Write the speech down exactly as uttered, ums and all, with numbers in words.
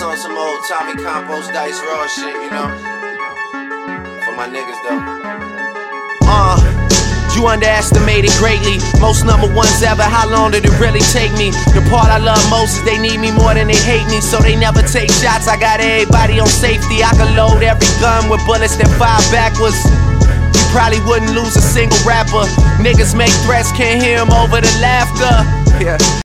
on some old Tommy Campos Dice Raw shit, you know. For my niggas though. Uh, you underestimated greatly. Most number ones ever. How long did it really take me? The part I love most is they need me more than they hate me, so they never take shots. I got everybody on safety. I can load every gun with bullets that fire backwards. You probably wouldn't lose a single rapper. Niggas make threats, can't hear them over the laughter. Yeah.